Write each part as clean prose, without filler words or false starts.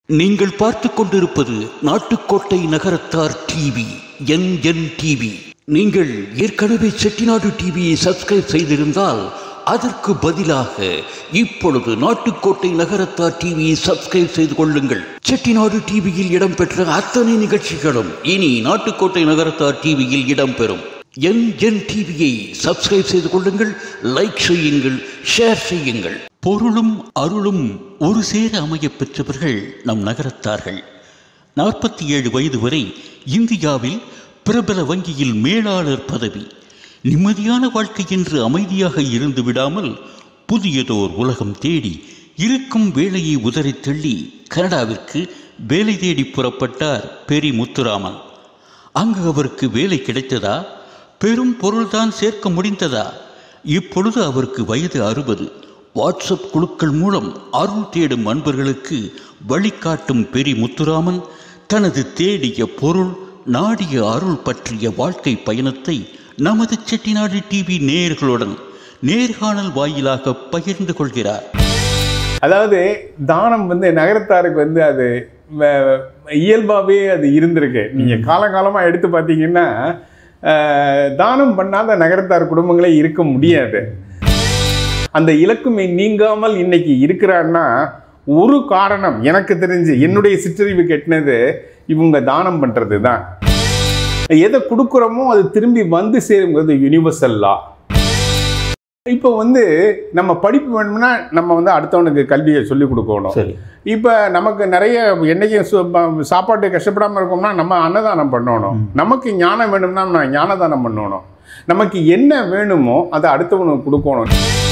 நீங்கள் பார்த்து கொண்டிருப்பது நாட்டுக்கோட்டை நகரத்தார் டிவி NN நீங்கள் ஏற்கனவே செட்டிநாடு டிவியை சப்ஸ்கிரைப் செய்திருந்தால் அதற்கு பதிலாக இப்பொழுது நாட்டுக்கோட்டை நகரத்தார் டிவியை சப்ஸ்கிரைப் செய்து கொள்ளுங்கள். செட்டிநாடு டிவியில் இடம்பெற்ற அத்தனை நிகழ்ச்சிகளும் இனி நாட்டுக்கோட்டை நகரத்தார் டிவியில் இடம்பெறும். NN டிவியை சப்ஸ்கிரைப் செய்து கொள்ளுங்கள், லைக் செய்யுங்கள், ஷேர் செய்யுங்கள். பொருளும் அருளும் ஒரு சேர அமைய பெற்றவர்கள் நம் நகரத்தார்கள். 47 வயது வரை இந்தியாவில் பிரபல வங்கியில் மேலாளர் பதவி. நிம்மதியான வாழ்க்கை என்று அமைதியாக இருந்து விடாமல் புதியதோர் உலகம் தேடி இருக்கும் வேலையை உதறி தள்ளி கனடாவிற்கு வேலை தேடி புறப்பட்டார் பெரி முத்துராமன். அங்கு அவருக்கு வேலை கிடைத்ததா? பெரும் பொருள்தான் சேர்க்க முடிந்ததா? இப்பொழுது அவருக்கு வயது 60. வாட்ஸ்அப் குழுக்கள் மூலம் அருள் தேடும் அன்பர்களுக்கு வழிகாட்டும் பெரி முத்துராமன் தனது தேடிய பொருள், நாடிய அருள் பற்றிய வாழ்க்கை பயணத்தை நமது செட்டிநாடு டிவி நேயர்களுடன் நேர்காணல் வாயிலாக பகிர்ந்து கொள்கிறார். அதாவது தானம் நகரத்தாருக்கு அது இயல்பாகவே அது இருந்திருக்கு. நீங்கள் காலகாலமாக எடுத்து பார்த்தீங்கன்னா தானம் பண்ணாத நகரத்தார் குடும்பங்களே இருக்க முடியாது. அந்த இலக்குமே நீங்காமல் இன்னைக்கு இருக்கிறான்னா ஒரு காரணம் எனக்கு தெரிஞ்சு என்னுடைய சிற்றறிவு கெட்டினது இவங்க தானம் பண்ணுறது தான். எதை கொடுக்குறோமோ அது திரும்பி வந்து சேருங்கிறது யூனிவர்சல் லா. இப்போ நம்ம படிப்பு வேணும்னா நம்ம அடுத்தவனுக்கு கல்வியை சொல்லிக் கொடுக்கணும். இப்போ நமக்கு நிறைய என்னைக்கும் சாப்பாட்டு கஷ்டப்படாமல் இருக்கோம்னா நம்ம அன்னதானம் பண்ணணும். நமக்கு ஞானம் வேணும்னா நம்ம ஞானதானம் பண்ணணும். நமக்கு என்ன வேணுமோ அதை அடுத்தவனுக்கு கொடுக்கணும்.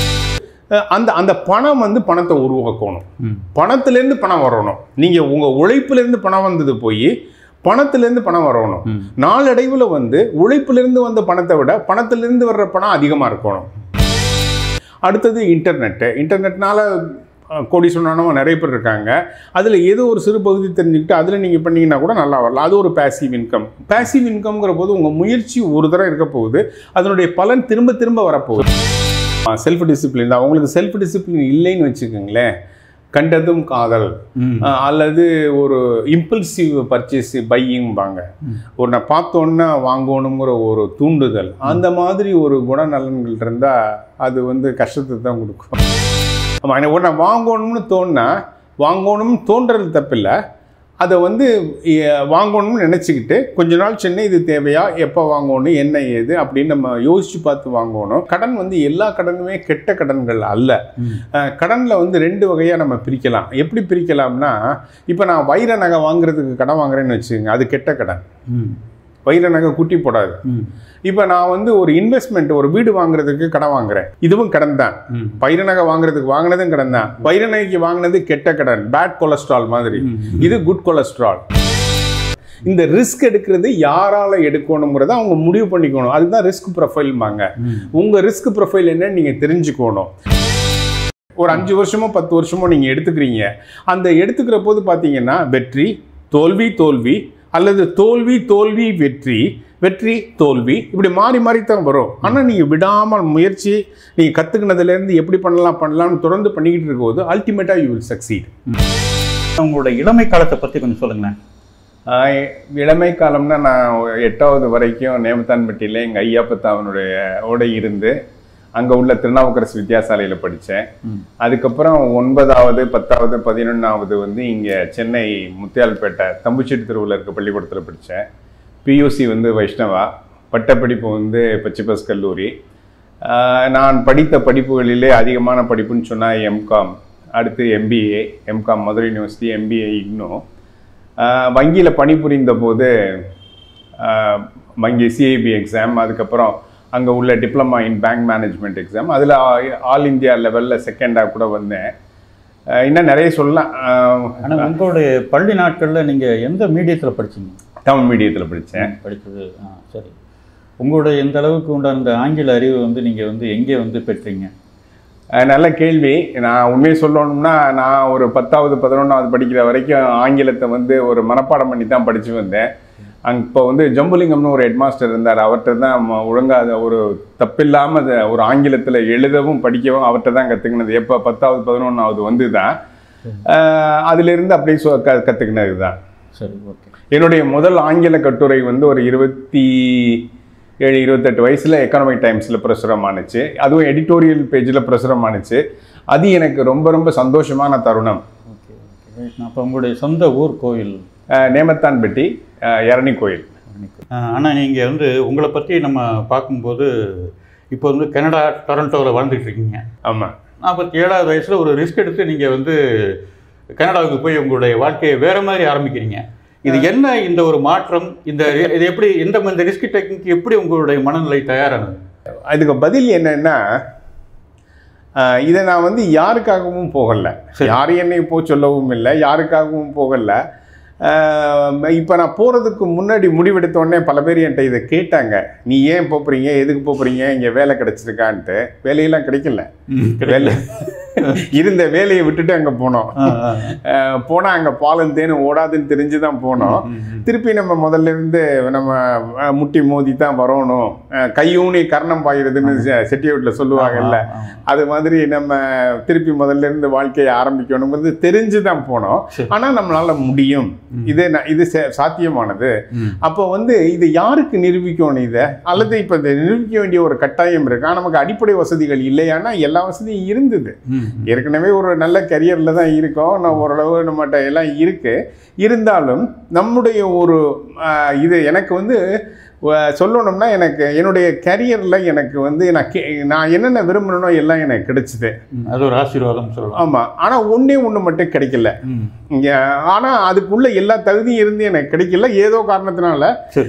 அந்த பணம் பணத்தை உருவாக்கணும். பணத்திலேருந்து பணம் வரணும். நீங்கள் உங்கள் உழைப்பிலேருந்து பணம் வந்தது போய் பணத்திலேருந்து பணம் வரணும். நாளடைவில் உழைப்பிலிருந்து வந்த பணத்தை விட பணத்திலிருந்து வர்ற பணம் அதிகமாக இருக்கணும். அடுத்தது இன்டர்நெட்னால கோடி சொன்னானவங்க நிறைய பேர் இருக்காங்க. அதில் ஏதோ ஒரு சிறு பகுதி தெரிஞ்சுக்கிட்டு அதில் நீங்கள் பண்ணிங்கன்னா கூட நல்லா வரலாம். அது ஒரு பேசிவ் இன்கம். பேசிவ் இன்கம்ங்கிற போது உங்கள் முயற்சி ஒரு தடவை இருக்க போகுது, அதனுடைய பலன் திரும்ப திரும்ப வரப்போகுது. செல்ஃப் டிசிப்ளின் தான். உங்களுக்கு செல்ஃப் டிசிப்ளின் இல்லைன்னு வச்சுக்கோங்களேன், கண்டதும் காதல் அல்லது ஒரு இம்பல்சிவ் பர்ச்சேஸ் பையிங்பாங்க, ஒரு பார்த்தோன்னா வாங்கணுங்கிற ஒரு தூண்டுதல், அந்த மாதிரி ஒரு குணநலன்கள் இருந்தால் அது கஷ்டத்தை தான் கொடுக்கும். ஆமாம், எனக்கு ஒன்று வாங்கணும்னு தோணுனா வாங்கணும்னு தோன்றது தப்பில்லை. அதை வாங்கணும்னு நினச்சிக்கிட்டு கொஞ்ச நாள் சென்னை இது தேவையா, எப்போ வாங்கணும், என்ன ஏது அப்படின்னு நம்ம யோசித்து பார்த்து வாங்கணும். கடன் எல்லா கடனுமே கெட்ட கடன்கள் அல்ல. கடனில் 2 வகையாக நம்ம பிரிக்கலாம். எப்படி பிரிக்கலாம்னா, இப்போ நான் வைர நகை வாங்குறதுக்கு கடன் வாங்குறேன்னு வச்சுக்கோங்க, அது கெட்ட கடன். வைர நகை குட்டி போடாது. இப்போ நான் ஒரு இன்வெஸ்ட்மெண்ட், ஒரு வீடு வாங்குறதுக்கு கடன் வாங்குறேன், இதுவும் கடன் தான். வைர நகை வாங்குறதுக்கு வாங்கினதும் கடன் தான். வைர நகைக்கு வாங்கினது கெட்ட கடன், பேட் கொலஸ்ட்ரால் மாதிரி. இது குட் கொலஸ்ட்ரால். இந்த ரிஸ்க் எடுக்கிறது யாரால எடுக்கணுங்கிறத அவங்க முடிவு பண்ணிக்கணும். அதுதான் ரிஸ்க் ப்ரொஃபைல்பாங்க. உங்க ரிஸ்க் ப்ரொஃபைல் என்னன்னு நீங்க தெரிஞ்சுக்கணும். ஒரு 5 வருஷமோ 10 வருஷமோ நீங்க எடுத்துக்கிறீங்க. அந்த எடுத்துக்கிற போது பார்த்தீங்கன்னா வெற்றி தோல்வி தோல்வி அல்லது தோல்வி தோல்வி வெற்றி வெற்றி தோல்வி இப்படி மாறி மாறி தான் வரும். ஆனால் நீங்கள் விடாமல் முயற்சி, நீங்கள் கற்றுக்கினதுலேருந்து எப்படி பண்ணலாம்னு தொடர்ந்து பண்ணிக்கிட்டு இருக்கும்போது அல்டிமேட்டாக யூ வில் சக்சீட். உங்களோட இளமை காலத்தை பற்றி கொஞ்சம் சொல்லுங்களேன். இளமை காலம்னா நான் 8வது வரைக்கும் நேமத்தான்பட்டியில் எங்கள் ஐயாப்பத்தாவனுடைய இருந்து அங்கே உள்ள திருநாவுக்கரசு வித்யாசாலையில் படித்தேன். அதுக்கப்புறம் 9வது 10வது 11வது இங்கே சென்னை முத்தியால்பேட்டை தம்புச்செட்டி தெருவில் இருக்க பள்ளிக்கூடத்தில் படித்தேன். பியூசி வைஷ்ணவா, பட்டப்படிப்பு பச்சிபஸ் கல்லூரி. நான் படித்த படிப்புகளிலே அதிகமான படிப்புன்னு சொன்னால் எம்காம், அடுத்து MBA, MCom Madurai university, MBA IGNOU. வங்கியில் பணிபுரிந்த போது வங்கி சிஐபி எக்ஸாம், அதுக்கப்புறம் அங்கே உள்ள diploma in bank management exam, அதில் ஆல் இந்தியா லெவலில் செகண்டாக கூட வந்தேன். இன்னும் நிறைய சொல்லலாம். ஆனால் உங்களுடைய பள்ளி நாட்களில் நீங்கள் எந்த மீடியத்தில் படிச்சீங்க? தமிழ் மீடியத்தில் படித்தது. சரி, உங்களுடைய எந்த அளவுக்கு உண்டான இந்த ஆங்கில அறிவு நீங்கள் எங்கே பெற்றீங்க? நல்ல கேள்வி. நான் உண்மையை சொல்லணும்னா நான் ஒரு 10வது 11வது படிக்கிற வரைக்கும் ஆங்கிலத்தை ஒரு மனப்பாடம் பண்ணி தான் படித்து வந்தேன். இப்போ ஜம்புலிங்கம்னு ஒரு ஹெட்மாஸ்டர் இருந்தார். அவர்கிட்ட தான் ஒழுங்காக ஒரு தப்பில்லாமல் ஒரு ஆங்கிலத்தில் எழுதவும் படிக்கவும் அவர்கிட்ட தான் கற்றுக்கினது. எப்போ 10வது 11வது தான் அதிலிருந்து அப்படியே கற்றுக்கினது தான். சரி, ஓகே. என்னுடைய முதல் ஆங்கில கட்டுரை வந்து ஒரு 27-28 வயசில் எக்கனாமிக் டைம்ஸில் பிரசுரமானுச்சு. அதுவும் எடிட்டோரியல் பேஜில் பிரசுரமானுச்சு. அது எனக்கு ரொம்ப ரொம்ப சந்தோஷமான தருணம். Okay okay. அப்போ உங்களுடைய சொந்த ஊர் கோயில்? நேமத்தான்பட்டி, எரணி கோயில். ஆனால் நீங்கள் வந்து உங்களை பற்றி நம்ம பார்க்கும்போது இப்போ வந்து கனடா டொரண்டோவில் வாழ்ந்துட்டு இருக்கீங்க. ஆமாம். 47வது வயசில் ஒரு ரிஸ்க் எடுத்து நீங்கள் வந்து கனடாவுக்கு போய் உங்களுடைய வாழ்க்கையை வேறு மாதிரி ஆரம்பிக்கிறீங்க. இது என்ன இந்த ஒரு மாற்றம்? இது எப்படி இந்த ரிஸ்க் டேக்கிங்க்கு எப்படி உங்களுடைய மனநிலை தயாரானது? அதுக்கு பதில் என்னன்னா, இதை நான் வந்து யாருக்காகவும் போகலை, யாரும் என்னை சொல்லவும் இல்லை, யாருக்காகவும் போகலை. இப்போ நான் போகிறதுக்கு முன்னாடி முடிவெடுத்தோடனே பல பேர் என்கிட்ட இதை கேட்டாங்க, நீ ஏன் போகிறீங்க, எதுக்கு போகிறீங்க, இங்கே வேலை கிடச்சிருக்கான்ட்டு. வேலையெல்லாம் கிடைக்கல. இருந்த வேலையை விட்டுட்டு அங்கே போனோம். போனால் அங்கே பாலும் தேனும் ஓடாதுன்னு தெரிஞ்சு தான் போனோம். திருப்பி நம்ம முதல்ல இருந்து நம்ம முட்டி மோதி தான் வரணும், கையூனி கர்ணம் பாயிறதுன்னு செட்டியோட்டில் சொல்லுவாங்கல்ல, அது மாதிரி நம்ம திருப்பி முதல்ல இருந்து வாழ்க்கையை ஆரம்பிக்கணுங்கிறது தெரிஞ்சு தான் போனோம். ஆனால் நம்மளால முடியும், இது சாத்தியமானது. அப்போ வந்து இது யாருக்கு நிரூபிக்கணும் இதை, அல்லது இப்போ இதை நிரூபிக்க வேண்டிய ஒரு கட்டாயம் இருக்கு. ஆனால் நமக்கு அடிப்படை வசதிகள் இல்லையானா எல்லா வசதியும் இருந்தது. ஏற்கனவே ஒரு நல்ல கரியரில் தான் இருக்கோம், நான் ஓரளவு நம்மகிட்ட எல்லாம் இருக்கு. இருந்தாலும் நம்முடைய ஒரு இது எனக்கு வந்து சொல்லணும்னா, எனக்கு என்னுடைய கரியரில் எனக்கு வந்து நான் என்னென்ன விரும்பணும்னோ எல்லாம் எனக்கு கிடைச்சிது. அது ஒரு ஆசீர்வாதம் சொல்லலாம். ஆமாம். ஆனால் ஒன்று மட்டும் கிடைக்கல. ஆனால் அதுக்குள்ள எல்லா தகுதியும் இருந்து எனக்கு கிடைக்கல ஏதோ காரணத்தினால.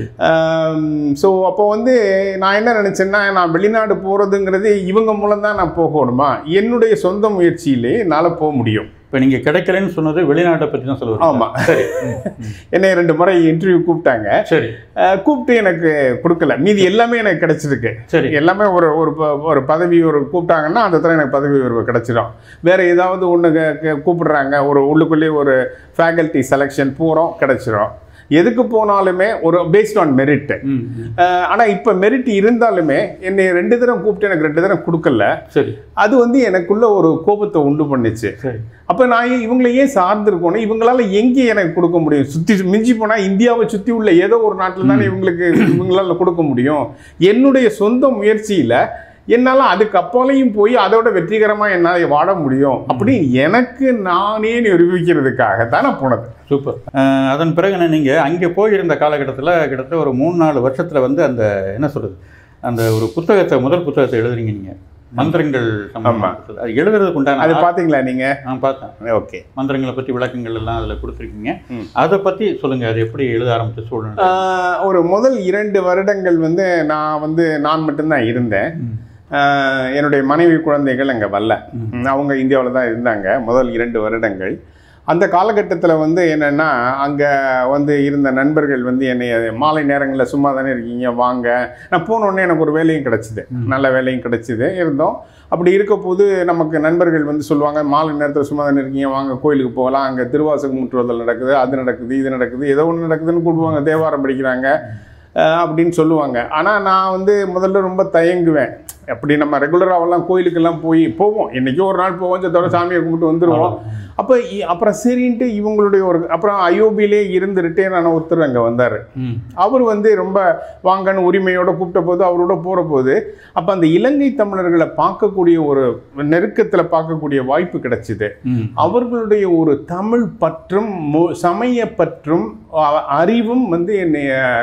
ஸோ அப்போ வந்து நான் என்ன நினச்சேன்னா, நான் வெளிநாடு போகிறதுங்கிறது இவங்க மூலம் தான் நான் போகணுமா, என்னுடைய சொந்த முயற்சியிலே என்னால் போக முடியும். இப்போ நீங்கள் கிடைக்கலன்னு சொன்னது வெளிநாட்டை பற்றி தான் சொல்லுவாங்க. ஆமாம். சரி. என்னை 2 முறை இன்டர்வியூ கூப்பிட்டாங்க. சரி. கூப்பிட்டு எனக்கு கொடுக்கல, மீதி எல்லாமே எனக்கு கிடைச்சிருக்கு. சரி. எல்லாமே ஒரு பதவி கூப்பிட்டாங்கன்னா அந்த இடத்துல எனக்கு பதவி கிடைச்சிடும். வேறு ஏதாவது ஒன்று கூப்பிடுறாங்க, ஒரு உள்ளுக்குள்ளேயே ஒரு ஃபேக்கல்ட்டி செலெக்ஷன் போகிறோம், கிடைச்சிடும். எதுக்கு போனாலுமே ஒரு பேஸ்ட் ஆன் மெரிட். ஆனால் இப்போ மெரிட் இருந்தாலுமே என்னை 2 தடவை கூப்பிட்டு எனக்கு 2 தடவை கொடுக்கல. சரி. அது வந்து எனக்குள்ள ஒரு கோபத்தை உண்டு பண்ணுச்சு. அப்போ நான் இவங்களை ஏன் சார்ந்திருக்கணும், இவங்களால எங்கே எனக்கு கொடுக்க முடியும், சுற்றி மிஞ்சி போனால் இந்தியாவை சுற்றி உள்ள ஏதோ ஒரு நாட்டில் தானே இவங்களால கொடுக்க முடியும். என்னுடைய சொந்த முயற்சியில் என்னால் அதுக்கு அப்பாலையும் போய் அதோட வெற்றிகரமாக என்னால் வாழ முடியும் அப்படின்னு எனக்கு நானே நிரூபிக்கிறதுக்காகத்தான் நான் போனது. சூப்பர். அதன் பிறகு நீங்கள் அங்கே போயிருந்த காலகட்டத்தில் கிட்டத்தட்ட ஒரு 3-4 வருஷத்தில் வந்து அந்த என்ன சொல்கிறது, அந்த ஒரு முதல் புத்தகத்தை எழுதுறீங்க நீங்கள், மந்திரங்கள். அது எழுதுறதுக்கு உண்டான அது பார்த்தீங்களா நீங்கள்? நான் பார்த்தேன். ஓகே. மந்திரங்களை பற்றி விளக்கங்கள் எல்லாம் அதில் கொடுத்துருக்கீங்க. அதை பற்றி சொல்லுங்கள், அது எப்படி எழுத ஆரம்பித்த சூழ்நிலை? ஒரு முதல் 2 வருடங்கள் வந்து நான் மட்டும்தான் இருந்தேன். என்னுடைய மனைவி குழந்தைகள் அங்கே வரல, அவங்க இந்தியாவில் தான் இருந்தாங்க முதல் 2 வருடங்கள். அந்த காலகட்டத்தில் வந்து என்னென்னா, அங்கே இருந்த நண்பர்கள் என்னை மாலை நேரங்களில் சும்மா தானே இருக்கீங்க வாங்க, நான் போனோடனே எனக்கு ஒரு வேலையும் கிடச்சிது, நல்ல வேலையும் கிடச்சிது. இருந்தோம். அப்படி இருக்க போது நமக்கு நண்பர்கள் சொல்லுவாங்க, மாலை நேரத்தில் சும்மா தானே இருக்கீங்க வாங்க கோயிலுக்கு போகலாம், அங்கே திருவாசகம் முற்றுவதல் நடக்குது, அது நடக்குது, இது நடக்குது, ஏதோ ஒன்று நடக்குதுன்னு கூப்பிடுவாங்க, தேவாரம் படிக்கிறாங்க அப்படின்னு சொல்லுவாங்க. ஆனால் நான் முதல்ல ரொம்ப தயங்குவேன். அப்படி நம்ம ரெகுலராகலாம் கோயிலுக்கெல்லாம் போவோம், என்றைக்கோ ஒரு நாள் போவோம், அதோட சாமியை கும்பிட்டு வந்துடுவோம். அப்புறம் சரின்ட்டு இவங்களுடைய அப்புறம் ஐஓபியிலே இருந்து ரிட்டையர் ஆன ஒருத்தர் அங்கே வந்தார். அவர் ரொம்ப வாங்கன்னு உரிமையோடு கூப்பிட்ட போது அவரோட போகிற போது அப்போ அந்த இலங்கை தமிழர்களை பார்க்கக்கூடிய ஒரு நெருக்கத்தில் பார்க்கக்கூடிய வாய்ப்பு கிடைச்சிது. அவர்களுடைய ஒரு தமிழ் பற்றும் சமய பற்றும் அறிவும் என்னை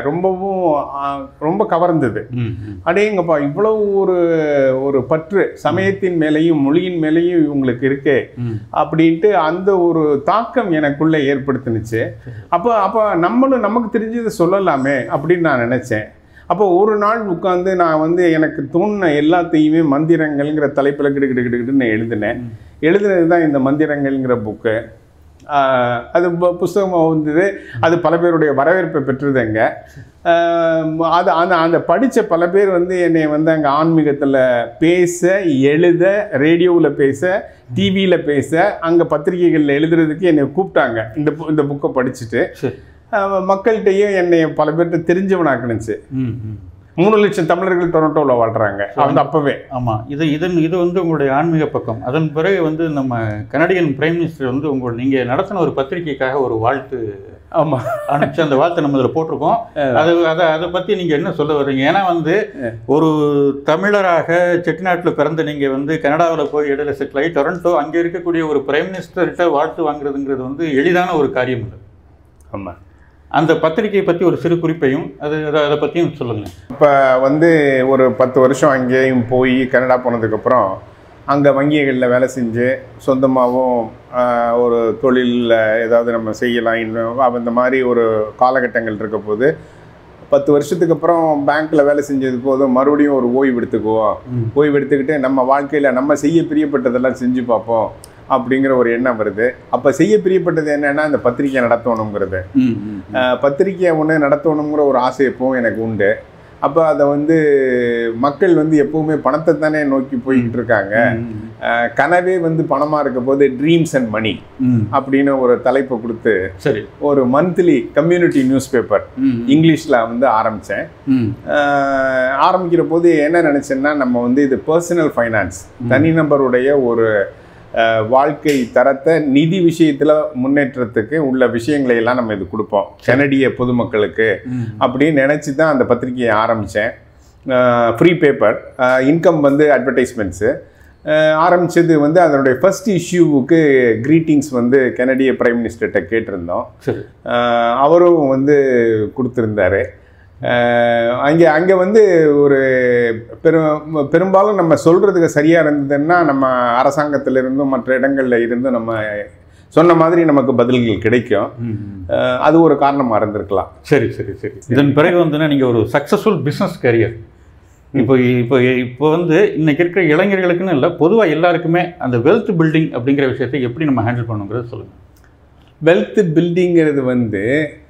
ரொம்ப கவர்ந்தது. அடேங்கப்பா, இவ்வளவு ஒரு பற்று சமயத்தின் மேலேயும் மொழியின் மேலேயும் இவங்களுக்கு இருக்கே அப்படின்ட்டு அந்த ஒரு தாக்கம் எனக்குள்ள ஏற்படுத்தினுச்சு. அப்போ நமக்கு தெரிஞ்சதை சொல்லலாமே அப்படின்னு நான் நினைச்சேன். அப்போ ஒரு நாள் உட்காந்து நான் எனக்கு தோணுன எல்லாத்தையுமே மந்திரங்கள்ங்கிற தலைப்பில் கிடுக்கிட்டு எழுதினது தான் இந்த மந்திரங்கள்ங்கிற புக்கு. அது புஸ்தகமாக வந்தது. அது பல பேருடைய வரவேற்பை பெற்றதுங்க. அது அந்த படித்த பல பேர் என்னை அங்கே ஆன்மீகத்தில் பேச, எழுத, ரேடியோவில் பேச, டிவியில் பேச, அங்கே பத்திரிகைகளில் எழுதுறதுக்கு என்னை கூப்பிட்டாங்க. இந்த புக்கை படிச்சுட்டு மக்கள்கிட்டையும் என்னை பல பேர்கிட்ட தெரிஞ்சவனாக்குனுச்சு. 3 லட்சம் தமிழர்கள் டொரண்டோவில் வாழ்கிறாங்க வந்து அப்போவே. ஆமாம், இது வந்து உங்களுடைய ஆன்மீக பக்கம். அதன் பிறகு வந்து நம்ம கனடியன் பிரைம் மினிஸ்டர் வந்து நீங்கள் நடத்தின ஒரு பத்திரிகைக்காக ஒரு வாழ்த்து அனுப்பிச்சு அந்த வாழ்த்தை நம்ம இதில் போட்டிருக்கோம். அதை பற்றி நீங்கள் என்ன சொல்ல வர்றீங்க? ஏன்னா வந்து ஒரு தமிழராக செட்டிநாட்டில் பிறந்த நீங்கள் வந்து கனடாவில் போய் இடையில செட்டில் ஆகி டொரண்டோ அங்கே இருக்கக்கூடிய ஒரு பிரைம் மினிஸ்டர்கிட்ட வாழ்த்து வாங்குறதுங்கிறது வந்து எளிதான ஒரு காரியம் இல்லை. ஆமாம், அந்த பத்திரிகையை பற்றி ஒரு சிறு குறிப்பையும் அதை பற்றியும் சொல்லுங்கள். இப்போ வந்து ஒரு 10 வருஷம் அங்கேயும் போய் கனடா போனதுக்கப்புறம் அங்கே வங்கிகளில் வேலை செஞ்சு சொந்தமாகவும் ஒரு தொழிலில் ஏதாவது நம்ம செய்யலாம் இன்னும் அந்த மாதிரி ஒரு காலகட்டங்கள் இருக்க போது 10 வருஷத்துக்கு அப்புறம் பேங்க்கில் வேலை செஞ்சது போதும் மறுபடியும் ஒரு ஓய்வு எடுத்துக்குவோம். ஓய்வு எடுத்துக்கிட்டு நம்ம வாழ்க்கையில் நம்ம செய்ய பிரியப்பட்டதெல்லாம் செஞ்சு பார்ப்போம் அப்படிங்கிற ஒரு எண்ணம் வருது. அப்போ செய்ய பிரியப்பட்டது என்னென்னா இந்த பத்திரிக்கை நடத்தணுங்கிறது. பத்திரிக்கையை ஒன்று நடத்தணுங்கிற ஒரு ஆசை எப்பவும் எனக்கு உண்டு. அப்போ அதை வந்து மக்கள் வந்து எப்பவுமே பணத்தை தானே நோக்கி போய்கிட்டு இருக்காங்க. கனவே வந்து பணமாக இருக்க போது ட்ரீம்ஸ் அண்ட் மணி அப்படின்னு ஒரு தலைப்பை கொடுத்து சரி ஒரு மந்த்லி கம்யூனிட்டி நியூஸ் பேப்பர் இங்கிலீஷில் வந்து ஆரம்பித்தேன். ஆரம்பிக்கிற போது என்ன நினச்சேன்னா, நம்ம வந்து இது பர்சனல் ஃபைனான்ஸ், தனிநபருடைய ஒரு வாழ்க்கை தரத்தை நிதி விஷயத்தில் முன்னேற்றத்துக்கு உள்ள விஷயங்களை எல்லாம் நம்ம இது கொடுப்போம் கனடிய பொதுமக்களுக்கு அப்படின்னு நினச்சி தான் அந்த பத்திரிகையை ஆரம்பித்தேன். ஃப்ரீ பேப்பர், இன்கம் வந்து அட்வர்டைஸ்மெண்ட்ஸு ஆரம்பித்தது வந்து அதனுடைய ஃபர்ஸ்ட் இஷ்யூவுக்கு க்ரீட்டிங்ஸ் வந்து கனடிய பிரைம் மினிஸ்டர்கிட்ட கேட்டிருந்தோம். அவரும் வந்து கொடுத்துருந்தாரு. அங்கே வந்து ஒரு பெரும்பாலும் நம்ம சொல்கிறதுக்கு சரியாக இருந்ததுன்னா நம்ம அரசாங்கத்திலிருந்தும் மற்ற இடங்களில் இருந்தும் நம்ம சொன்ன மாதிரி நமக்கு பதில்கள் கிடைக்கும். அது ஒரு காரணமாக இருந்திருக்கலாம். சரி சரி சரி. இதன் பிறகு வந்துன்னா நீங்கள் ஒரு சக்ஸஸ்ஃபுல் பிஸ்னஸ் கரியர் இப்போ வந்து இன்னைக்கு இருக்கிற இளைஞர்களுக்குன்னு இல்லை, பொதுவாக எல்லாருக்குமே அந்த வெல்த் பில்டிங் அப்படிங்கிற விஷயத்தை எப்படி நம்ம ஹேண்டில் பண்ணுங்கிறது சொல்லுங்கள். வெல்த் பில்டிங்கிறது வந்து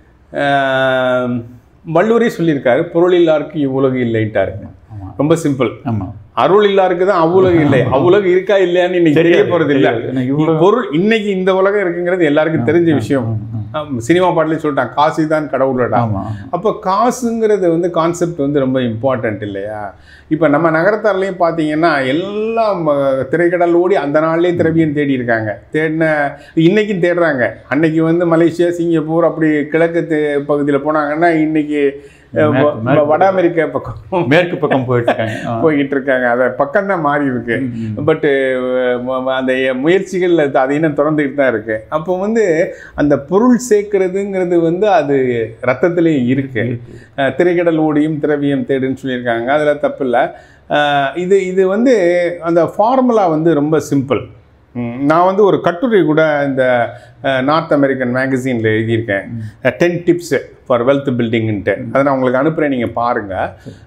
வள்ளுவரே சொல்லியிருக்காரு, பொருள் இல்லாருக்கு இவ்வுலகு இல்லைட்டாரு. ரொம்ப சிம்பிள். ஆமாம், அருள் இல்லாருக்கு தான் அவ்வுலகு இல்லை. அவ்வுலகு இருக்கா இல்லையான்னு இன்னைக்கு தெரிய போகிறது இல்லை. பொருள் இன்னைக்கு இந்த உலகம் இருக்குங்கிறது எல்லாருக்கும் தெரிஞ்ச விஷயம். சினிமா பாட்டிலே சொல்லிட்டான், காசு தான் கடவுளடா. அப்போ காசுங்கிறது வந்து கான்செப்ட் வந்து ரொம்ப இம்பார்ட்டன்ட் இல்லையா? இப்போ நம்ம நகரத்தார்லேயும் பார்த்தீங்கன்னா எல்லாம் திரைக்கடல் ஓடி அந்த நாள்லேயே திரவியம் தேடி இருக்காங்க. இன்னைக்கும் தேடுறாங்க. அன்னைக்கு வந்து மலேசியா, சிங்கப்பூர் அப்படி கிழக்கு பகுதியில் போனாங்கன்னா இன்னைக்கு வட அமெரிக்கா பக்கம் மேற்கு பக்கம் போய்கிட்டு இருக்காங்க. அதை பக்கம் தான் மாறி இருக்கு. பட்டு அந்த முயற்சிகள் அது இன்னும் தொடர்ந்துக்கிட்டு தான் இருக்கு. அப்போ வந்து அந்த பொருள் சேர்க்கறதுங்கிறது வந்து அது ரத்தத்திலேயே இருக்கு. திரைக்கடல் ஓடியும் திரவியம் தேடுன்னு சொல்லியிருக்காங்க, அதில் தப்பு இல்லை. இது வந்து அந்த ஃபார்முலா வந்து ரொம்ப சிம்பிள். நான் வந்து ஒரு கட்டுரை கூட இந்த நார்த் அமெரிக்கன் மேகசினில் எழுதியிருக்கேன், 10 டிப்ஸு ஃபார் வெல்த் பில்டிங்ன்ட்டு. அதை நான் உங்களுக்கு அனுப்புகிறேன், நீங்கள் பாருங்கள்.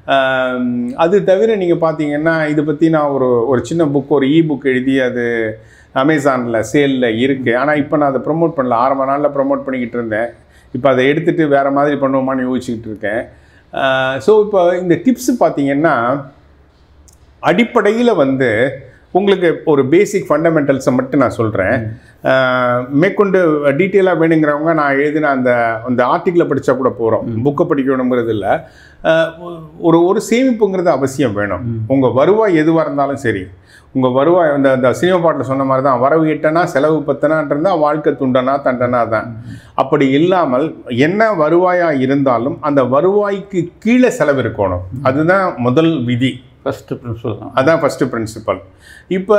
அது தவிர நீங்கள் பார்த்தீங்கன்னா இதை பற்றி நான் ஒரு சின்ன புக், ஒரு புக் எழுதி அது அமேசானில் சேலில் இருக்குது. ஆனால் இப்போ நான் அதை ப்ரொமோட் பண்ணல. ஆரம்ப நாளில் ப்ரொமோட் பண்ணிக்கிட்டு இருந்தேன். இப்போ அதை எடுத்துகிட்டு வேறு மாதிரி பண்ணுவோமான்னு யோசிச்சுக்கிட்டு இருக்கேன். ஸோ இப்போ இந்த டிப்ஸு பார்த்தீங்கன்னா அடிப்படையில் வந்து உங்களுக்கு ஒரு பேசிக் ஃபண்டமெண்டல்ஸை மட்டும் நான் சொல்கிறேன். மேற்கொண்டு டீட்டெயிலாக வேணுங்கிறவங்க நான் எழுதின அந்த ஆர்டிக்கிளை படித்தா கூட போகிறோம், புக்கை படிக்கணுங்கிறது இல்லை. ஒரு சேமிப்புங்கிறது அவசியம் வேணும். உங்கள் வருவாய் எதுவாக இருந்தாலும் சரி, உங்கள் வருவாய் அந்த சினிமா பாட்டில் சொன்ன மாதிரி தான், வரவு 8 செலவு 10 வாழ்க்கை துண்டனா தண்டனா தான். அப்படி இல்லாமல் என்ன வருவாயாக இருந்தாலும் அந்த வருவாய்க்கு கீழே செலவு இருக்கணும். அதுதான் முதல் விதி, ஃபஸ்ட்டு பிரின்சிபல். அதான் ஃபஸ்ட்டு பிரின்சிபல். இப்போ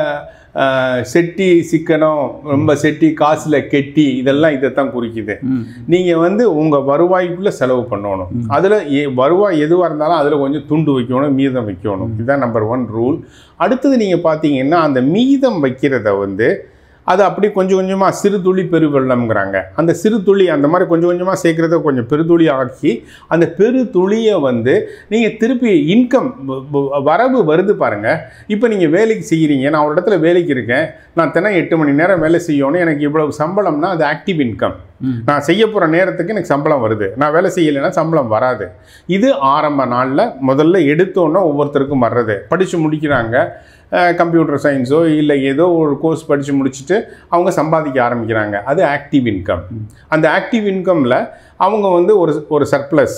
செட்டி சிக்கனம், ரொம்ப செட்டி காசில் கெட்டி, இதெல்லாம் இதைத்தான் குறிக்குது. நீங்கள் வந்து உங்கள் வருவாய்க்குள்ளே செலவு பண்ணணும். அதில் வருவாய் எதுவாக இருந்தாலும் அதில் கொஞ்சம் துண்டு வைக்கணும், மீதம் வைக்கணும். இதுதான் நம்பர் 1 ரூல். அடுத்தது நீங்கள் பார்த்தீங்கன்னா அந்த மீதம் வைக்கிறத வந்து அது அப்படி கொஞ்சம் கொஞ்சமாக சிறு துளி பெருவெள்ளம்ங்கிறாங்க. அந்த சிறு துளி அந்த மாதிரி கொஞ்சம் கொஞ்சமாக சேர்க்குறத கொஞ்சம் பெருதுளி ஆக்கி அந்த பெருதுளியை வந்து நீங்கள் திருப்பி இன்கம் வரவு வருது பாருங்கள். இப்போ நீங்கள் வேலைக்கு செய்கிறீங்க, நான் ஒரு இடத்துல வேலைக்கு இருக்கேன், நான் தினம் 8 மணி நேரம் வேலை செய்யணும், எனக்கு இவ்வளவு சம்பளம்னா அது ஆக்டிவ் இன்கம். நான் செய்ய போகிற நேரத்துக்கு எனக்கு சம்பளம் வருது. நான் வேலை செய்யலைன்னா சம்பளம் வராது. இது ஆரம்ப நாளில் முதல்ல எடுத்தோன்னா ஒவ்வொருத்தருக்கும் வர்றது. படித்து முடிக்கிறாங்க, கம்ப்யூட்டர் சயின்ஸோ இல்லை ஏதோ ஒரு கோர்ஸ் படித்து முடிச்சுட்டு அவங்க சம்பாதிக்க ஆரம்பிக்கிறாங்க. அது ஆக்டிவ் இன்கம். அந்த ஆக்டிவ் இன்கமில் அவங்க வந்து ஒரு சர்ப்ளஸ்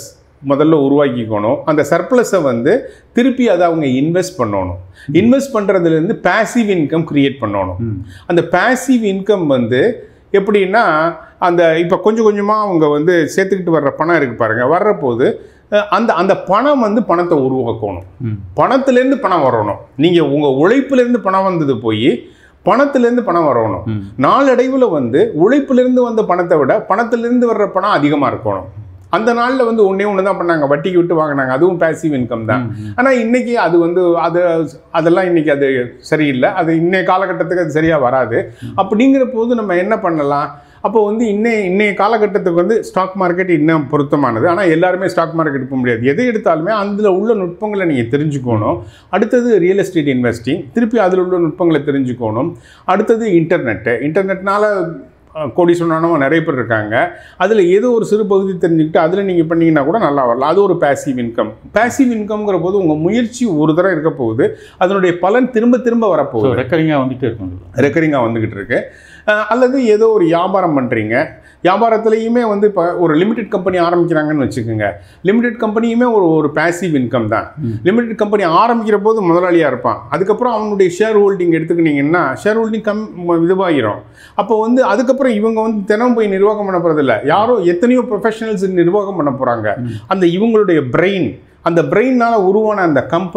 முதல்ல உருவாக்கிக்கணும். அந்த சர்ப்ளஸை வந்து திருப்பி அதை அவங்க இன்வெஸ்ட் பண்ணணும். இன்வெஸ்ட் பண்ணுறதுலேருந்து பேசிவ் இன்கம் கிரியேட் பண்ணணும். அந்த பேசிவ் இன்கம் வந்து எப்படின்னா அந்த இப்போ கொஞ்சம் கொஞ்சமாக அவங்க வந்து சேர்த்துக்கிட்டு வர்ற பணம் இருக்குது பாருங்கள், வர்றபோது அந்த பணம் வந்து பணத்தை உருவாக்கணும். பணத்துலேருந்து பணம் வரணும். நீங்கள் உங்கள் உழைப்புலேருந்து பணம் வந்தது போய் பணத்திலேருந்து பணம் வரணும். நாளடைவில் வந்து உழைப்பிலிருந்து வந்த பணத்தை விட பணத்திலிருந்து வர்ற பணம் அதிகமாக இருக்கணும். அந்த நாளில் வந்து ஒன்று தான் பண்ணாங்க, வட்டிக்கு விட்டு வாங்கினாங்க, அதுவும் பேசிவ் இன்கம் தான். ஆனால் இன்றைக்கி அது வந்து அதெல்லாம் இன்றைக்கி அது சரியில்லை. அது இன்னைய காலகட்டத்துக்கு அது சரியாக வராது. அப்படிங்கிற போது நம்ம என்ன பண்ணலாம்? அப்போ வந்து இன்னைய காலகட்டத்துக்கு வந்து ஸ்டாக் மார்க்கெட் இன்னும் பொருத்தமானது. ஆனால் எல்லாருமே ஸ்டாக் மார்க்கெட் போக முடியாது. எதை எடுத்தாலுமே அதில் உள்ள நுட்பங்களை நீங்கள் தெரிஞ்சுக்கணும். அடுத்தது ரியல் எஸ்டேட் இன்வெஸ்டிங், திருப்பி அதில் உள்ள நுட்பங்களை தெரிஞ்சுக்கணும். அடுத்தது இன்டர்நெட்னால கோடீஸ்வரனானவங்க நிறைய பேர் இருக்காங்க. அதில் ஏதோ ஒரு சிறு பகுதி தெரிஞ்சுக்கிட்டு அதில் நீங்கள் பண்ணிங்கன்னா கூட நல்லா வரலாம். அது ஒரு பேசிவ் இன்கம். பேசிவ் இன்கம்ங்கிற போது உங்கள் முயற்சி ஒரு தடவை இருக்க போகுது, அதனுடைய பலன் திரும்ப திரும்ப வரப்போகுது. ரெக்கரிங்காக வந்துக்கிட்டு இருக்கு. அல்லது ஏதோ ஒரு வியாபாரம் பண்ணுறீங்க, வியாபாரத்துலேயுமே வந்து இப்போ ஒரு லிமிடெட் கம்பெனி ஆரம்பிக்கிறாங்கன்னு வச்சுக்கோங்க. லிமிடெட் கம்பெனியுமே ஒரு பேசிவ் இன்கம் தான். லிமிடெட் கம்பெனி ஆரம்பிக்கிற போது முதலாளியாக இருப்பான். அதுக்கப்புறம் அவனுடைய ஷேர் ஹோல்டிங் எடுத்துக்கிட்டிங்கன்னா ஷேர் ஹோல்டிங் இதுவாகிடும். அப்போ வந்து அதுக்கப்புறம் இவங்க வந்து தினம் போய் நிர்வாகம் பண்ண போகிறதில்ல, யாரோ எத்தனையோ ப்ரொஃபஷனல்ஸ் நிர்வாகம் பண்ண போகிறாங்க. அந்த இவங்களுடைய பிரெயின், அந்த பிரெயினால் உருவான அந்த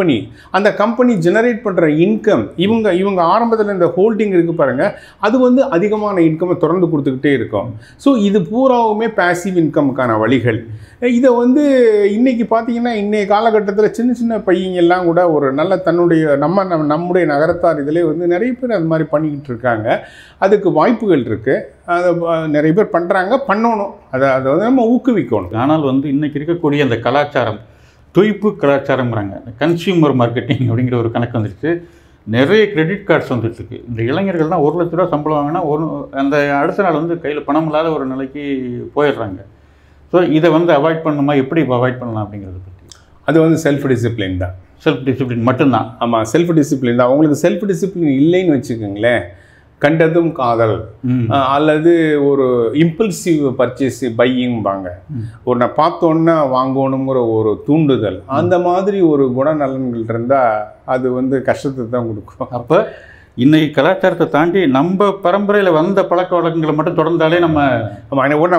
கம்பெனி ஜெனரேட் பண்ணுற இன்கம், இவங்க ஆரம்பத்தில் இந்த ஹோல்டிங் இருக்குது பாருங்கள், அது வந்து அதிகமான இன்கமை தொடர்ந்து கொடுத்துக்கிட்டே இருக்கும். ஸோ இது பூராவுமே பேசிவ் இன்கமுக்கான வழிகள். இதை வந்து இன்றைக்கி பார்த்தீங்கன்னா இன்றைய காலகட்டத்தில் சின்ன சின்ன பையங்கள்லாம் கூட ஒரு நல்ல தன்னுடைய நம்முடைய நகரத்தார் இதிலே வந்து நிறைய பேர் அது மாதிரி பண்ணிக்கிட்டு இருக்காங்க. அதுக்கு வாய்ப்புகள் இருக்குது. அதை நிறைய பேர் பண்ணுறாங்க, பண்ணணும். அதை வந்து நம்ம ஊக்குவிக்கணும். ஆனால் வந்து இன்றைக்கி இருக்கக்கூடிய அந்த கலாச்சாரம் தொய்ப்பு கலாச்சாரம்ங்கிறாங்க. கன்சியூமர் மார்க்கெட்டிங் அப்படிங்கிற ஒரு கணக்கு வந்துடுச்சு. நிறைய கிரெடிட் கார்ட்ஸ் வந்துட்டுருக்கு. இந்த இளைஞர்கள் தான் 1 லட்ச ரூபா சம்பளம் வாங்கினா அந்த அடுத்த நாள் வந்து கையில் பணம் இல்லாத ஒரு நிலைக்கு போயிடுறாங்க. ஸோ இதை வந்து அவாய்ட் பண்ணணுமா, எப்படி அவாய்ட் பண்ணலாம் அப்படிங்கிறத பற்றி? அது வந்து செல்ஃப் டிசிப்ளின் தான். செல்ஃப் டிசிப்ளின் மட்டும்தான். ஆமாம், செல்ஃப் டிசிப்ளின் தான். உங்களுக்கு செல்ஃப் டிசிப்ளின் இல்லைன்னு வச்சுக்கோங்களேன், கண்டதும் காதல் அல்லது ஒரு இம்பல்சிவ் பர்ச்சேஸ் பையிங்பாங்க, ஒன்றை பார்த்தோன்னா வாங்கணுங்கிற ஒரு தூண்டுதல், அந்த மாதிரி ஒரு குணநலன்கள் இருந்தால் அது வந்து கஷ்டத்தை தான் கொடுக்கும். அப்போ இன்னைக்கு கலாச்சாரத்தை தாண்டி நம்ம பரம்பரையில் வந்த பழக்க வழக்கங்களை மட்டும் தொடர்ந்தாலே நம்ம ஒன்றை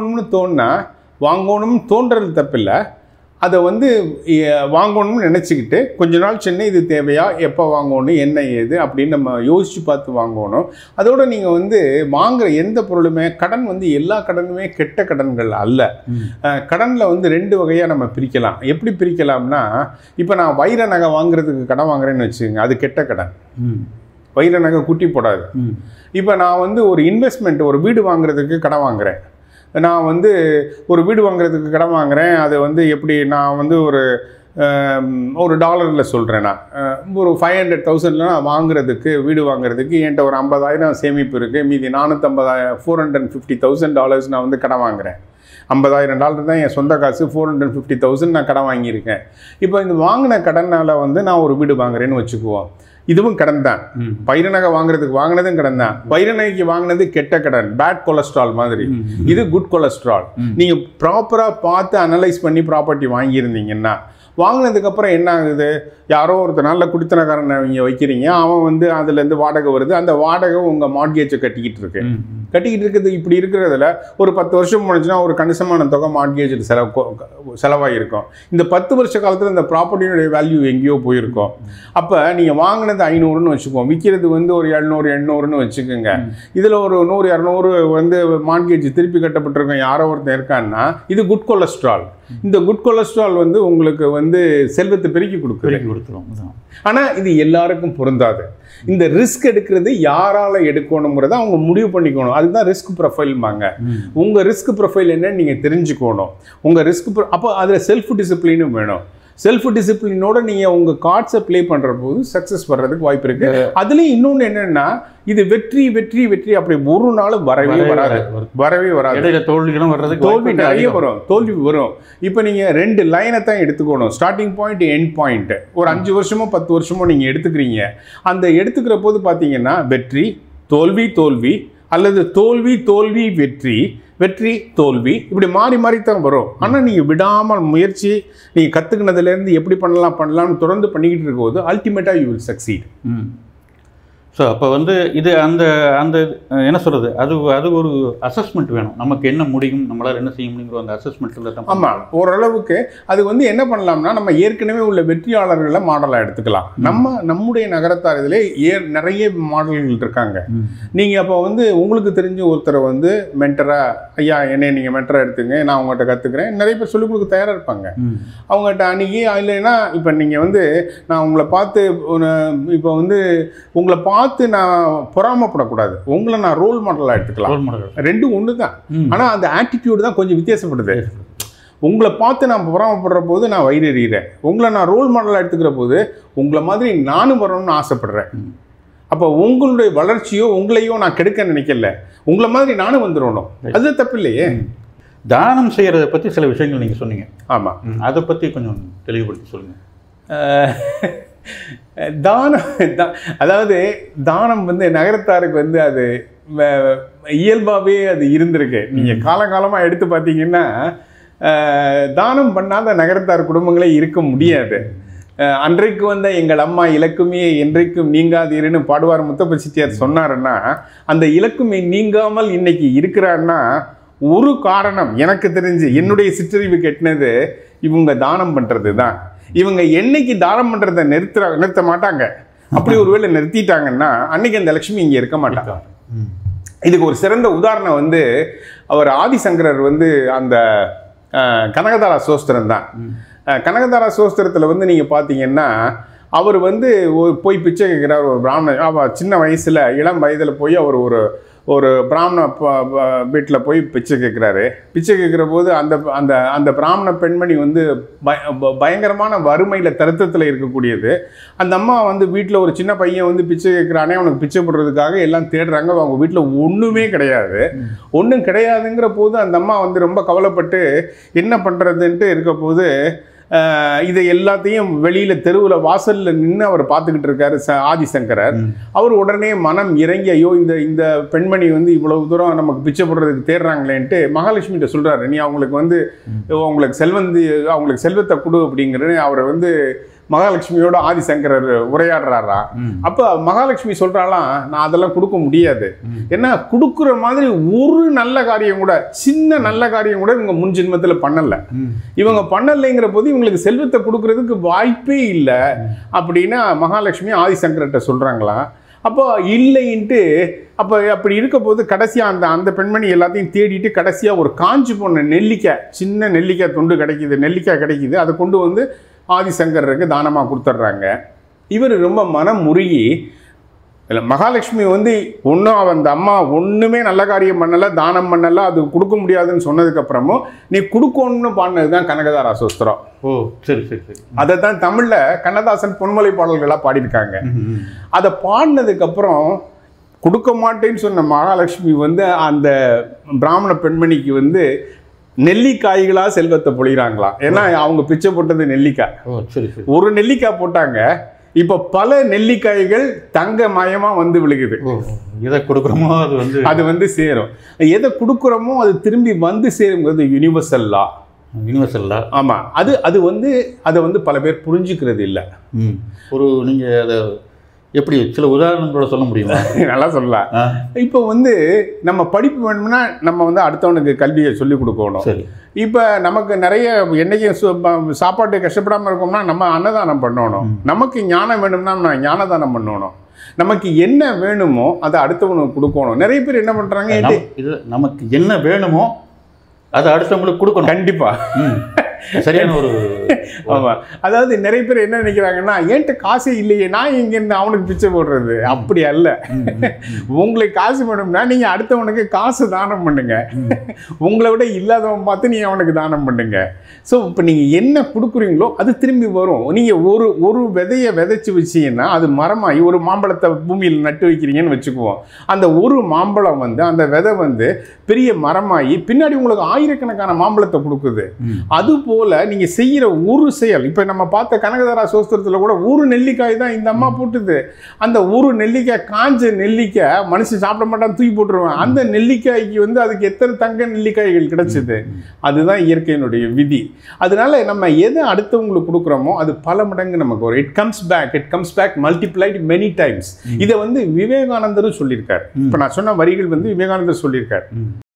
வாங்கணும்னு தோன்றது தப்பில்லை. அதை வந்து வாங்கணும்னு நினச்சிக்கிட்டு கொஞ்ச நாள் சென்னை இது தேவையா, எப்போ வாங்கணும், என்ன ஏது அப்படின்னு நம்ம யோசித்து பார்த்து வாங்கணும். அதோடு நீங்கள் வந்து வாங்குகிற எந்த பொருளுமே, கடன் வந்து எல்லா கடனுமே கெட்ட கடன்கள் அல்ல. கடனில் வந்து 2 வகையாக நம்ம பிரிக்கலாம். எப்படி பிரிக்கலாம்னா, இப்போ நான் வைர நகை வாங்குறதுக்கு கடன் வாங்குறேன்னு வச்சுக்கோங்க, அது கெட்ட கடன். வைர நகை குட்டி போடாது. இப்போ நான் வந்து ஒரு இன்வெஸ்ட்மெண்ட், ஒரு வீடு வாங்குறதுக்கு கடன் வாங்குகிறேன். நான் வந்து ஒரு வீடு வாங்குறதுக்கு கடன் வாங்குகிறேன். அது வந்து எப்படி, நான் வந்து ஒரு டாலரில் சொல்கிறேன். நான் ஒரு 500,000 நான் வாங்குறதுக்கு, வீடு வாங்குறதுக்கு என்கிட்ட ஒரு 50,000 சேமிப்பு இருக்குது. மீதி $450,000 நான் வந்து கடன் வாங்குகிறேன். $50,000 தான் என் சொந்த காசு. 450,000 நான் கடன் வாங்கியிருக்கேன். இப்போ இந்த வாங்கின கடனால் வந்து நான் ஒரு வீடு வாங்குறேன்னு வச்சுக்குவோம். இதுவும் கடன் தான். வைர நகை வாங்குறதுக்கு வாங்கினதும் கடன் தான். வைர நகைக்கு வாங்கினது கெட்ட கடன், பேட் கொலஸ்ட்ரால் மாதிரி. இது குட் கொலஸ்ட்ரால். நீங்கள் ப்ராப்பராக பார்த்து அனலைஸ் பண்ணி ப்ராப்பர்ட்டி வாங்கியிருந்தீங்கன்னா, வாங்கினதுக்கப்புறம் என்ன ஆகுது, யாரோ ஒருத்தர் நல்ல குடித்தனக்காரனை நீங்கள் வைக்கிறீங்க, அவன் வந்து அதுலேருந்து வாடகை வருது, அந்த வாடகை உங்கள் மார்ட்கேஜை கட்டிக்கிட்டு இருக்குது. இப்படி இருக்கிறதுல ஒரு 10 வருஷம் முடிஞ்சுன்னா ஒரு கணிசமான தொகை மார்ட்கேஜில் செலவாகிருக்கும். இந்த 10 வருஷ காலத்தில் இந்த ப்ராப்பர்ட்டியோடைய வேல்யூ எங்கேயோ போயிருக்கும். அப்போ நீங்கள் வாங்கினது 500ன்னு வச்சுக்கோம், விற்கிறது வந்து ஒரு 700-800ன்னு வச்சுக்கோங்க. இதில் ஒரு 100-200 வந்து மார்ட்கேஜ் திருப்பி கட்டப்பட்டிருக்கோம், யாரோ ஒருத்தர் இருக்கான்னா, இது குட் கொலஸ்ட்ரால். இந்த குட் கொலஸ்ட்ரால் வந்து உங்களுக்கு வந்து செல்வத்தை பெருக்கி கொடுத்துரும். ஆனால் இது எல்லாருக்கும் பொருந்தாது. இந்த ரிஸ்க் எடுக்கிறது யாரால எடுக்கணுங்கிறத அவங்க முடிவு பண்ணிக்கணும். அதுதான் ரிஸ்க் ப்ரொஃபைல்பாங்க. உங்கள் ரிஸ்க் ப்ரொஃபைல் என்னன்னு நீங்கள் தெரிஞ்சுக்கணும். உங்கள் ரிஸ்க் அப்போ அதில் செல்ஃப் டிசிப்ளினும் வேணும். செல்ஃப் டிசிப்ளினோட நீங்கள் உங்கள் கார்ட்ஸை ப்ளே பண்ணுற போது சக்ஸஸ் வர்றதுக்கு வாய்ப்பு இருக்குது. அதுலேயும் இன்னொன்று என்னென்னா, இது வெற்றி வெற்றி வெற்றி அப்படி ஒரு நாள் வரவே வராது. தோல்வி நிறைய வரும், தோல்வி வரும். இப்போ நீங்கள் 2 லைனை தான் எடுத்துக்கணும், ஸ்டார்டிங் பாயிண்ட், எண்ட் பாயிண்ட். ஒரு 5 வருஷமோ 10 வருஷமோ நீங்கள் எடுத்துக்கிறீங்க. அந்த எடுத்துக்கிற போது பார்த்தீங்கன்னா வெற்றி தோல்வி தோல்வி, அல்லது தோல்வி தோல்வி வெற்றி, வெற்றி தோல்வி இப்படி மாறி மாறி தான் வரும். ஆனால் நீங்கள் விடாமல் முயற்சி நீங்கள் கற்றுக்கினதுலேருந்து எப்படி பண்ணலாம்னு தொடர்ந்து பண்ணிக்கிட்டு இருக்கும்போது அல்டிமேட்டாக யூ வில் சக்சீட். ஸோ அப்போ வந்து இது அந்த அந்த என்ன சொல்கிறது, அது ஒரு அசஸ்மெண்ட் வேணும். நமக்கு என்ன முடியும், நம்மளால் என்ன செய்ய முடியுங்கிற அந்த அசஸ்மெண்ட்டில் தான். ஆமாம், ஓரளவுக்கு அது வந்து என்ன பண்ணலாம்னா நம்ம ஏற்கனவே உள்ள வெற்றியாளர்களை மாடலாக எடுத்துக்கலாம். நம்முடைய நகரத்தார் இதிலே நிறைய மாடல்கள் இருக்காங்க. நீங்கள் அப்போ வந்து உங்களுக்கு தெரிஞ்ச ஒருத்தரை வந்து மென்டராக, ஐயா என்னை நீங்கள் மென்டராக எடுத்துங்க, நான் அவங்ககிட்ட கற்றுக்கிறேன், நிறைய பேர் சொல்லிக் கொடுக்க தயாராக இருப்பாங்க. அவங்ககிட்ட அன்றைக்கி இல்லைன்னா இப்போ நீங்கள் வந்து நான் உங்களை பார்த்து இப்போ வந்து உங்களை பார்த்து நான் பொறாமப்படக்கூடாது, உங்களை நான் ரோல் மாடலாக எடுத்துக்கலாம். ரெண்டும் ஒன்று தான். ஆனால் அந்த ஆட்டிடியூடு தான் கொஞ்சம் வித்தியாசப்படுது. உங்களை பார்த்து நான் பொறாமப்படுற போது நான் வயிறு எறிகிறேன், உங்களை நான் ரோல் மாடலாக எடுத்துக்கிற போது உங்களை மாதிரி நானும் வரணும்னு ஆசைப்படுறேன். அப்போ உங்களுடைய வளர்ச்சியோ உங்களையோ நான் கெடுக்க நினைக்கல, உங்களை மாதிரி நானும் வந்துடணும். அது தப்பு இல்லையே. தானம் செய்கிறத பற்றி சில விஷயங்கள் நீங்கள் சொன்னீங்க. ஆமாம், அதை பற்றி கொஞ்சம் தெளிவுபடுத்தி சொல்லுங்கள். அதாவது தானம் வந்து நகரத்தாருக்கு வந்து அது இயல்பாகவே அது இருந்திருக்கு. நீங்கள் காலகாலமாக எடுத்து பார்த்தீங்கன்னா தானம் பண்ணாத நகரத்தார் குடும்பங்களே இருக்க முடியாது. அன்றைக்கு வந்த எங்கள் அம்மா இலக்குமே என்றைக்கும் நீங்காதீருன்னு பாடுவார் முத்தப்ப செட்டியார் சொன்னாருன்னா, அந்த இலக்குமே நீங்காமல் இன்னைக்கு இருக்கிறான்னா ஒரு காரணம் எனக்கு தெரிஞ்சு என்னுடைய சிற்றறிவு கெட்டினது இவங்க தானம் பண்ணுறது தான். இவங்க என்னைக்கு தானம் பண்ணுறதை நிறுத்த மாட்டாங்க. அப்படி ஒருவேளை நிறுத்திட்டாங்கன்னா அன்னைக்கு அந்த லட்சுமி இங்கே இருக்க மாட்டாங்க. இதுக்கு ஒரு சிறந்த உதாரணம் வந்து அவர் ஆதிசங்கரர் வந்து அந்த கனகதாரா சோஸ்திரம் தான். கனகதாரா சோஸ்திரத்தில் வந்து நீங்கள் பார்த்தீங்கன்னா அவர் வந்து போய் பிச்சை கேட்குறார். ஒரு பிராமணன் சின்ன வயசில் இளம் வயதில் போய் அவர் ஒரு பிராமண வீட்டில் போய் பிச்சை கேட்குறாரு. பிச்சை கேட்குற போது அந்த அந்த அந்த பிராமண பெண்மணி வந்து பயங்கரமான வறுமையில் தருத்தத்தில் இருக்கக்கூடியது. அந்த அம்மா வந்து வீட்டில் ஒரு சின்ன பையன் வந்து பிச்சை கேட்குறானே, அவனுக்கு பிச்சை போடுறதுக்காக எல்லாம் தேடுறாங்க. அவங்க வீட்டில் ஒன்றுமே கிடையாதுங்கிற போது அந்த அம்மா வந்து ரொம்ப கவலைப்பட்டு என்ன பண்ணுறதுன்ட்டு இருக்க போது இதை எல்லாத்தையும் வெளியில் தெருவில் வாசலில் நின்று அவர் பார்த்துக்கிட்டு இருக்காரு ஆதிசங்கரர். அவர் உடனே மனம் இறங்கி, ஐயோ இந்த பெண்மணி வந்து இவ்வளவு தூரம் நமக்கு பிச்சை போடுறதுக்கு தேடுறாங்களேன்ட்டு மகாலட்சுமிகிட்ட சொல்கிறாரு, நீ அவங்களுக்கு செல்வத்தை கொடு அப்படிங்கிறது அவரை வந்து மகாலட்சுமியோட ஆதிசங்கரர் உரையாடுறாரா. அப்போ மகாலட்சுமி சொல்கிறாலாம், நான் அதெல்லாம் கொடுக்க முடியாது. ஏன்னா கொடுக்குற மாதிரி ஒரு நல்ல காரியம் கூட, சின்ன நல்ல காரியம் கூட இவங்க முன் ஜென்மத்தில் பண்ணலை. இவங்க பண்ணலைங்கிற போது இவங்களுக்கு செல்வத்தை கொடுக்கறதுக்கு வாய்ப்பே இல்லை அப்படின்னா மகாலட்சுமி ஆதிசங்கர்கிட்ட சொல்கிறாங்களாம். அப்போ இல்லைன்ட்டு அப்படி இருக்க போது கடைசியாக அந்த பெண்மணி எல்லாத்தையும் தேடிட்டு கடைசியாக ஒரு காஞ்சி போன நெல்லிக்காய், சின்ன நெல்லிக்காய் துண்டு கிடைக்குது. அதை கொண்டு வந்து ஆதிசங்கருக்கு தானமாக கொடுத்துட்றாங்க. இவர் ரொம்ப மனம் முருகி, இல்லை மகாலட்சுமி வந்து ஒன்றும் அந்த அம்மா ஒன்றுமே நல்ல காரியம் பண்ணலை, தானம் பண்ணலை, அது கொடுக்க முடியாதுன்னு சொன்னதுக்கப்புறமும் நீ கொடுக்கணும்னு பாடினது தான் கனகதாரா சோஸ்திரம். ஓ சரி சரி சரி. அதை தான் தமிழில் கண்ணதாசன் பொன்மொழி பாடல்களாக பாடியிருக்காங்க. அதை பாடினதுக்கப்புறம் கொடுக்க மாட்டேன்னு சொன்ன மகாலட்சுமி வந்து அந்த பிராமண பெண்மணிக்கு வந்து நெல்லிக்காய்களாக செல்வத்தை பொழிகிறாங்களாம். ஏன்னா அவங்க பிச்சை போட்டது நெல்லிக்காய். ஒரு நெல்லிக்காய் போட்டாங்க, இப்போ பல நெல்லிக்காய்கள் தங்க மயமாக வந்து விழுகுது. எதை கொடுக்குறோமோ அது வந்து சேரும். எதை கொடுக்குறோமோ அது திரும்பி வந்து சேருங்கிறது யூனிவர்சல்லா. ஆமாம், அது வந்து அதை வந்து பல பேர் புரிஞ்சுக்கிறது இல்லை. நீங்கள் அதை எப்படி சில உதாரணங்களோட சொல்ல முடியுமா? நல்லா சொல்லலாம். இப்போ வந்து நம்ம படிப்பு வேணும்னா நம்ம வந்து அடுத்தவனுக்கு கல்வியை சொல்லிக் கொடுக்கணும். இப்போ நமக்கு நிறைய என்னைக்கும் சாப்பாட்டு கஷ்டப்படாமல் இருக்கோம்னா நம்ம அன்னதானம் பண்ணணும். நமக்கு ஞானம் வேணும்னா நம்ம ஞானதானம் பண்ணணும். நமக்கு என்ன வேணுமோ அதை அடுத்தவனுக்கு கொடுக்கணும். நிறைய பேர் என்ன பண்ணுறாங்க, இது நமக்கு என்ன வேணுமோ அதை அடுத்தவங்களுக்கு கொடுக்கணும். கண்டிப்பாக சரியான ஒரு ஆமாம். அதாவது நிறைய பேர் என்ன நினைக்கிறாங்கன்னா, என்கிட்ட காசே இல்லையே, நான் எங்கேருந்து அவனுக்கு பிச்சை போடுறது. அப்படி அல்ல. உங்களுக்கு காசு வேணும்னா நீங்கள் அடுத்தவனுக்கு காசு தானம் பண்ணுங்க. உங்களை விட இல்லாதவன் பார்த்து நீங்கள் அவனுக்கு தானம் பண்ணுங்க. ஸோ இப்போ நீங்கள் என்ன கொடுக்குறீங்களோ அது திரும்பி வரும். நீங்கள் ஒரு விதையை விதைச்சி வச்சிங்கன்னா அது மரமாகி, ஒரு மாம்பழத்தை பூமியில் நட்டு வைக்கிறீங்கன்னு வச்சுக்குவோம். அந்த ஒரு மாம்பழம் வந்து அந்த விதை வந்து பெரிய மரமாகி பின்னாடி உங்களுக்கு ஆயிரக்கணக்கான மாம்பழத்தை கொடுக்குது. அது போல நீங்க செய்யற ஒரு செயல், இப்ப நம்ம பார்த்த கனகதாரா சோஸ்திரத்துல கூட ஒரு நெல்லிக்காய் தான் இந்த அம்மா போட்டுது. அந்த ஒரு நெல்லிக்காய், காஞ்ச நெல்லிக்காய் மனுஷன் சாப்பிட மாட்டான், தூக்கி போட்டுருவான். அந்த நெல்லிக்காய்க்கு வந்து அதுக்கு எத்தனை தங்க நெல்லிக்காய்கள் கிடைச்சது. அதுதான் இயற்கையினுடைய விதி. அதனால நம்ம எதை அடுத்தவங்களுக்கு கொடுக்குறோமோ அது பல மடங்கு நமக்கு வரும். It comes back multiplied many times. இதை வந்து விவேகானந்தரும் சொல்லியிருக்காரு. இப்ப நான் சொன்ன வரிகள் வந்து விவேகானந்தர் சொல்லியிருக்காரு.